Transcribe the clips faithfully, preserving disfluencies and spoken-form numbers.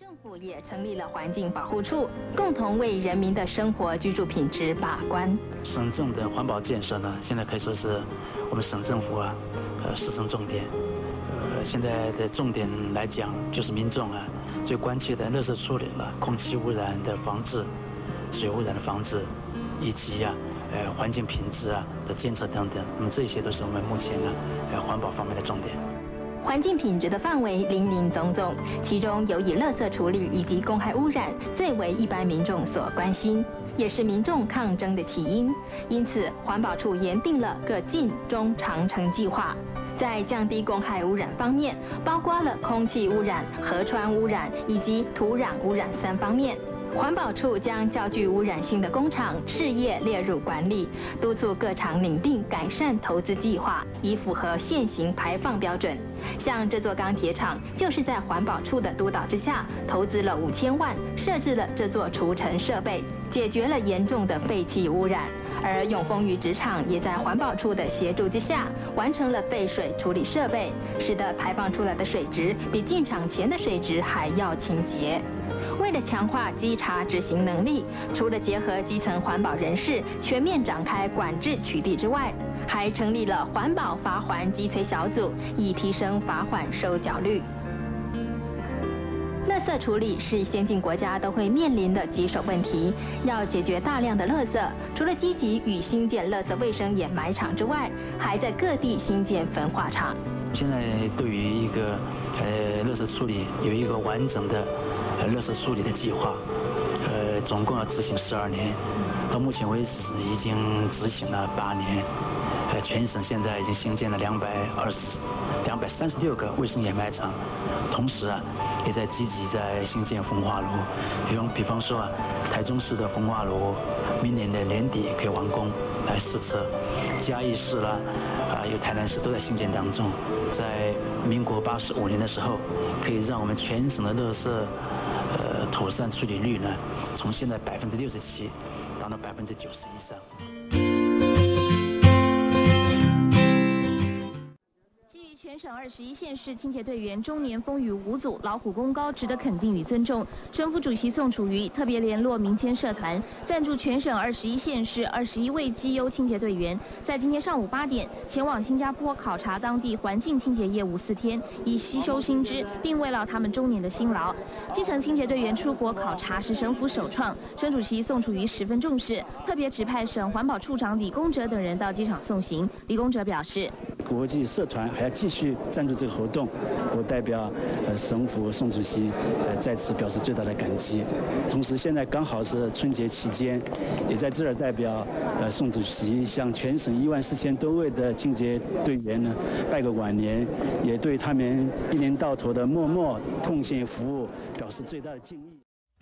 政府也成立了环境保护处，共同为人民的生活居住品质把关。 省政的环保建设呢，现在可以说是我们省政府啊，呃，施政重点。呃，现在的重点来讲，就是民众啊最关切的垃圾处理了、空气污染的防治、水污染的防治，以及啊，呃，环境品质啊的监测等等。那么这些都是我们目前呢，呃，环保方面的重点。 环境品质的范围林林总总，其中有以垃圾处理以及公害污染最为一般民众所关心，也是民众抗争的起因。因此，环保处研定了各近、中、长程计划，在降低公害污染方面，包括了空气污染、河川污染以及土壤污染三方面。 环保处将较具污染性的工厂事业列入管理，督促各厂拟定改善投资计划，以符合现行排放标准。像这座钢铁厂，就是在环保处的督导之下，投资了五千万，设置了这座除尘设备，解决了严重的废气污染。而永丰鱼职场也在环保处的协助之下，完成了废水处理设备，使得排放出来的水质比进厂前的水质还要清洁。 为了强化稽查执行能力，除了结合基层环保人士全面展开管制取缔之外，还成立了环保罚锾稽催小组，以提升罚锾收缴率。垃圾处理是先进国家都会面临的棘手问题，要解决大量的垃圾，除了积极与新建垃圾卫生掩埋场之外，还在各地新建焚化厂。 现在对于一个呃垃圾处理有一个完整的。 呃，垃圾处理的计划，呃，总共要执行十二年，到目前为止已经执行了八年，呃，全省现在已经新建了两百二十、两百三十六个卫生掩埋场，同时啊，也在积极在新建焚化炉，比方比方说啊，台中市的焚化炉明年的年底可以完工来试测，嘉义市啦，啊，有台南市都在新建当中，在民国八十五年的时候，可以让我们全省的垃圾。 呃，妥善处理率呢，从现在百分之六十七，达到百分之九十以上。 全省二十一县市清洁队员中年风雨无阻，劳苦功高，值得肯定与尊重。省府主席宋楚瑜特别联络民间社团，赞助全省二十一县市二十一位绩优清洁队员，在今天上午八点前往新加坡考察当地环境清洁业务四天，以吸收新知，并慰劳他们中年的辛劳。基层清洁队员出国考察是省府首创，省主席宋楚瑜十分重视，特别指派省环保处长李公哲等人到机场送行。李公哲表示， 国际社团还要继续。 去赞助这个活动，我代表呃省府宋主席呃在此表示最大的感激。同时，现在刚好是春节期间，也在这儿代表呃宋主席向全省一万四千多位的清洁队员呢拜个晚年，也对他们一年到头的默默贡献服务表示最大的敬意。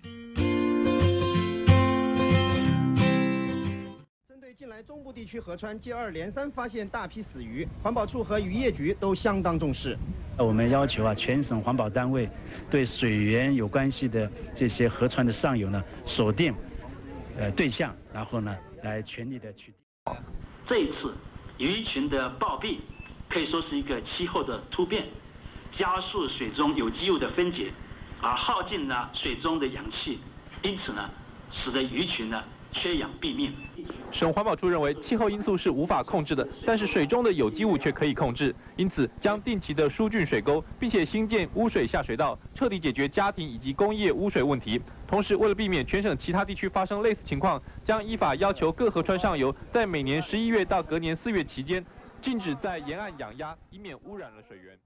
近来中部地区河川接二连三发现大批死鱼，环保处和渔业局都相当重视。 我们要求啊，全省环保单位对水源有关系的这些河川的上游呢，锁定呃对象，然后呢来全力的取缔。 这一次鱼群的暴毙，可以说是一个气候的突变，加速水中有机物的分解，而耗尽了水中的氧气，因此呢，使得鱼群呢。 缺氧毙命。 省环保处认为，气候因素是无法控制的，但是水中的有机物却可以控制，因此将定期的疏浚水沟，并且新建污水下水道，彻底解决家庭以及工业污水问题。同时，为了避免全省其他地区发生类似情况，将依法要求各河川上游在每年十一月到隔年四月期间，禁止在沿岸养鸭，以免污染了水源。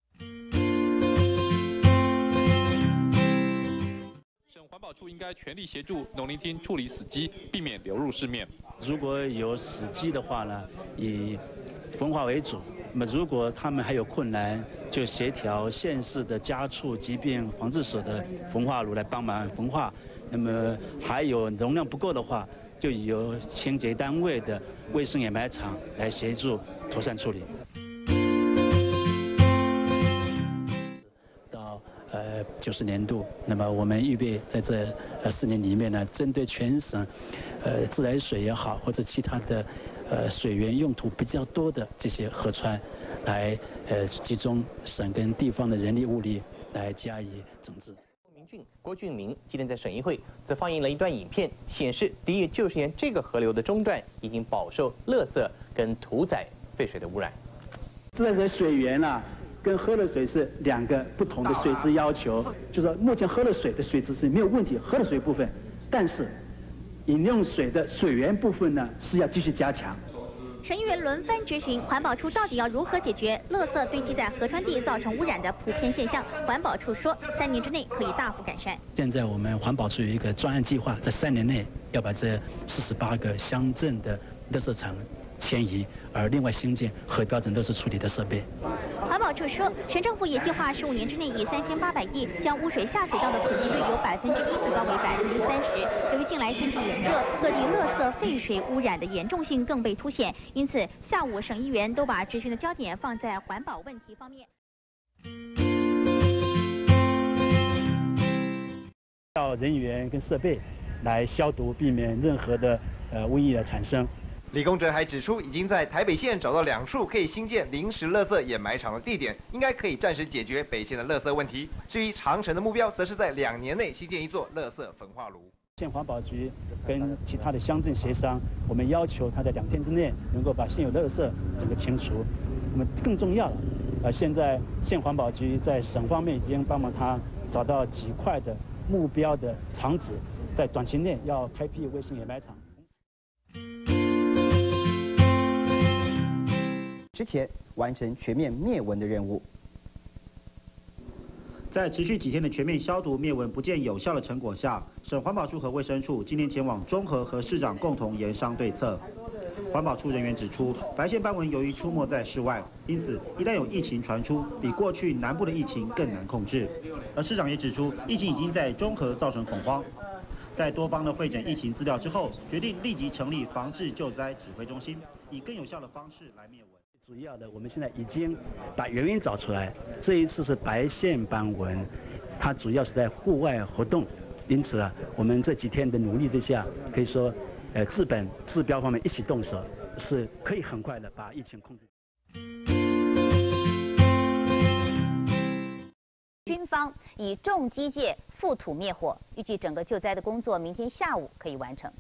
环保处应该全力协助农林厅处理死鸡，避免流入市面。 如果有死鸡的话呢，以焚化为主。那么如果他们还有困难，就协调县市的家畜疾病防治所的焚化炉来帮忙焚化。那么还有容量不够的话，就由清洁单位的卫生掩埋场来协助妥善处理。 呃，九十年度，那么我们预备在这呃四年里面呢，针对全省，呃自来水也好，或者其他的呃水源用途比较多的这些河川，来呃集中省跟地方的人力物力来加以整治。 明俊、郭俊明今天在审议会则放映了一段影片，显示迪野旧石岩这个河流的中段已经饱受垃圾跟屠宰废水的污染。 自来水水源啊，跟喝的水是两个不同的水质要求。就是说，目前喝的水的水质是没有问题，喝的水部分，但是饮用水的水源部分呢是要继续加强。 审议员轮番质询环保处到底要如何解决垃圾堆积在河川地造成污染的普遍现象。环保处说，三年之内可以大幅改善。 现在我们环保处有一个专案计划，在三年内要把这四十八个乡镇的垃圾场迁移，而另外新建核标准垃圾处理的设备。 环保处说，省政府也计划十五年之内以三千八百亿将污水下水道的普及率由百分之一提高为百分之三十。由于近来天气炎热，各地垃圾废水污染的严重性更被凸显，因此下午省议员都把质询的焦点放在环保问题方面。 要人员跟设备来消毒，避免任何的呃瘟疫的产生。 李公哲还指出，已经在台北县找到两处可以新建临时垃圾掩埋场的地点，应该可以暂时解决北县的垃圾问题。至于长城的目标，则是在两年内新建一座垃圾焚化炉。 县环保局跟其他的乡镇协商，我们要求他在两天之内能够把现有垃圾整个清除。那么更重要了，呃，现在县环保局在省方面已经帮忙他找到几块的目标的场址，在短期内要开辟卫生掩埋场。 之前完成全面灭蚊的任务。 在持续几天的全面消毒灭蚊不见有效的成果下，省环保处和卫生处今天前往中和和市长共同研商对策。环保处人员指出，白线斑蚊由于出没在室外，因此一旦有疫情传出，比过去南部的疫情更难控制。而市长也指出，疫情已经在中和造成恐慌。 在多方的会诊疫情资料之后，决定立即成立防治救灾指挥中心，以更有效的方式来灭蚊。 主要的，我们现在已经把原因找出来。这一次是白线斑蚊，它主要是在户外活动，因此啊，我们这几天的努力之下，可以说，呃，治本治标方面一起动手，是可以很快的把疫情控制。 军方以重机械覆土灭火，预计整个救灾的工作明天下午可以完成。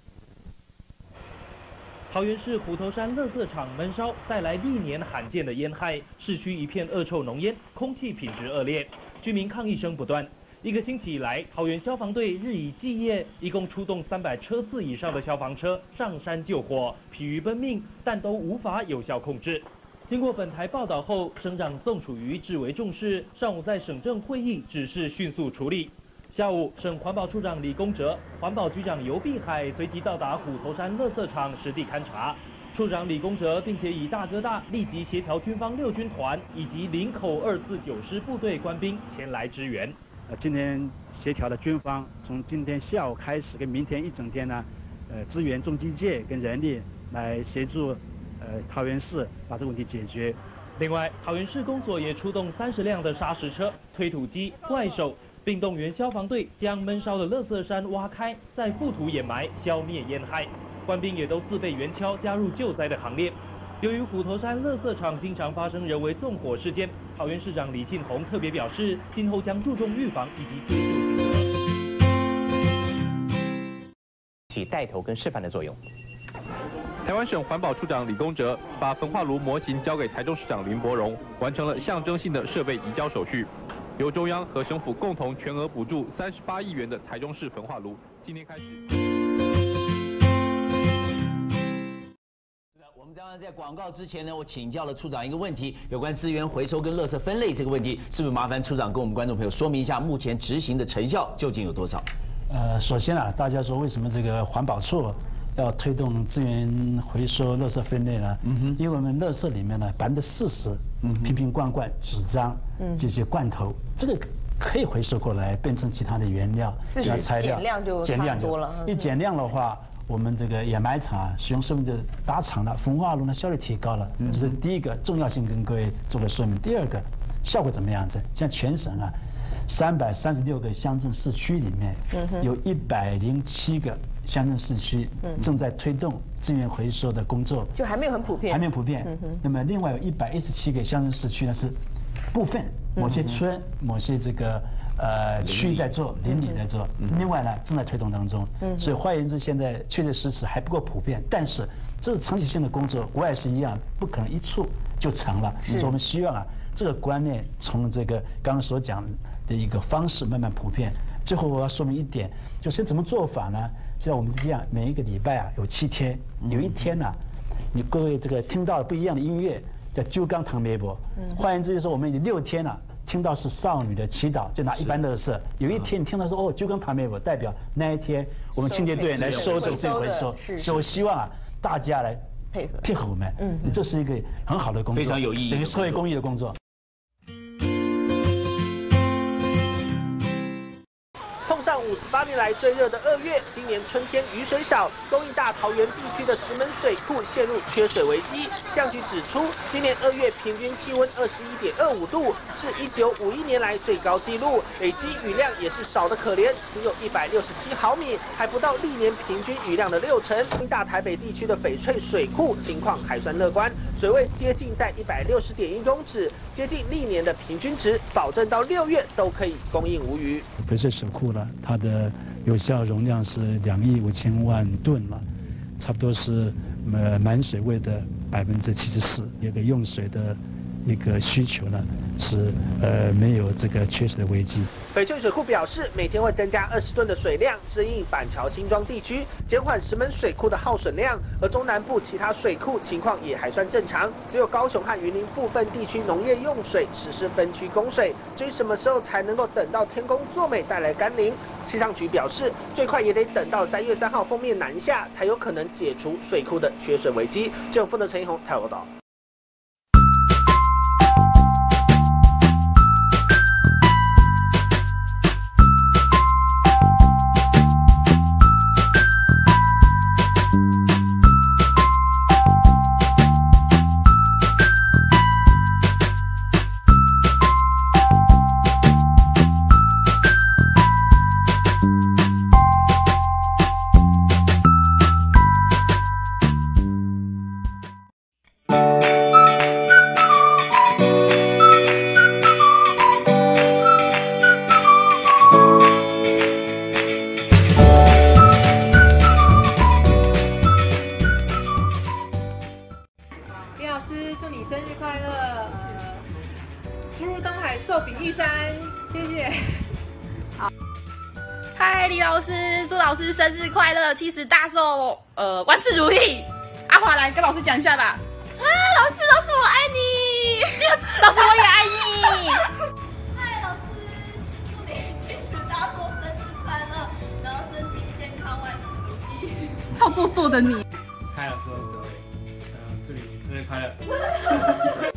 桃园市虎头山垃圾场闷烧，带来历年罕见的烟害，市区一片恶臭浓烟，空气品质恶劣，居民抗议声不断。一个星期以来，桃园消防队日以继夜，一共出动三百车次以上的消防车上山救火，疲于奔命，但都无法有效控制。 经过本台报道后，省长宋楚瑜至为重视，上午在省政会议指示迅速处理。下午，省环保处长李公哲、环保局长游碧海随即到达虎头山垃圾场实地勘查。处长李公哲并且以大哥大立即协调军方六军团以及林口二四九师部队官兵前来支援。 呃，今天协调的军方从今天下午开始，跟明天一整天呢，呃，支援重机械跟人力来协助。 呃，桃园市把这个问题解决。 另外，桃园市公所也出动三十辆的砂石车、推土机、怪手，并动员消防队将闷烧的垃圾山挖开，再覆土掩埋，消灭烟害。官兵也都自备圆锹，加入救灾的行列。由于虎头山垃圾场经常发生人为纵火事件，桃园市长李信宏特别表示，今后将注重预防以及追究刑责， 起带头跟示范的作用。 台湾省环保处长李公哲把焚化炉模型交给台中市长林柏荣，完成了象征性的设备移交手续。由中央和省府共同全额补助三十八亿元的台中市焚化炉，今天开始。 我们刚刚在广告之前呢，我请教了处长一个问题，有关资源回收跟垃圾分类这个问题，是不是麻烦处长跟我们观众朋友说明一下，目前执行的成效究竟有多少？ 呃，首先啊，大家说为什么这个环保处？ 要推动资源回收、垃圾分类呢？嗯哼，因为我们垃圾里面呢，百分之四十瓶瓶罐罐、纸张这些罐头，这个可以回收过来，变成其他的原料、其他材料， 减量就差不多了。 一减量的话，我们这个掩埋场啊，使用寿命就拉长了，焚化炉呢效率提高了，这是第一个重要性跟各位做了说明。第二个，效果怎么样子？像全省啊，三百三十六个乡镇市区里面，有一百零七个。 乡镇市区正在推动资源回收的工作， 就还没有很普遍， 还没有普遍。那么另外有一百一十七个乡镇市区呢是部分某些村、某些这个呃区在做，邻里在做，另外呢正在推动当中。所以换言之，现在确确实实还不够普遍，但是这是长期性的工作，国外是一样，不可能一触就成了。所以我们希望啊，这个观念从这个刚刚所讲的一个方式慢慢普遍。最后我要说明一点，就是怎么做法呢？现在我们这样，每一个礼拜啊有七天，有一天呢、啊，你各位这个听到不一样的音乐，叫酒缸糖梅波。换言之就是说，我们有六天啊。听到是少女的祈祷，就拿一般垃圾。有一天你听到说哦，就跟旁边我代表那一天我们清洁队员来收这个这回收，所以我希望啊大家来配合配合我们，嗯，这是一个很好的工作， 非常有意义， 这个社会公益的工作。 碰上五十八年来最热的二月，今年春天雨水少，供应大桃园地区的石门水库陷入缺水危机。相局指出，今年二月平均气温二十一点二五度，是一九五一年来最高纪录，累积雨量也是少得可怜，只有一百六十七毫米，还不到历年平均雨量的六成。大台北地区的翡翠水库情况还算乐观，水位接近在一百六十点一公尺，接近历年的平均值，保证到六月都可以供应无虞。 翡翠水库呢，它的有效容量是两亿五千万吨了，差不多是呃满水位的百分之七十四。一个用水的一个需求呢是呃没有这个缺水的危机。 翡翠水库表示，每天会增加二十吨的水量，支应板桥新庄地区，减缓石门水库的耗损量。而中南部其他水库情况也还算正常，只有高雄和云林部分地区农业用水实施分区供水。至于什么时候才能够等到天公作美带来甘霖，气象局表示，最快也得等到三月三号锋面南下，才有可能解除水库的缺水危机。政府的陈怡宏台报道。 嗨，李老师，祝老师生日快乐，七十大寿，呃，万事如意。阿华来跟老师讲一下吧。啊，老师，老师我爱你，老师我也爱你。 嗨，老师，祝你七十大寿生日快乐，然后身体健康，万事如意。 超做作的你。 嗨，老师，我是哲伟，呃，祝你生日快乐。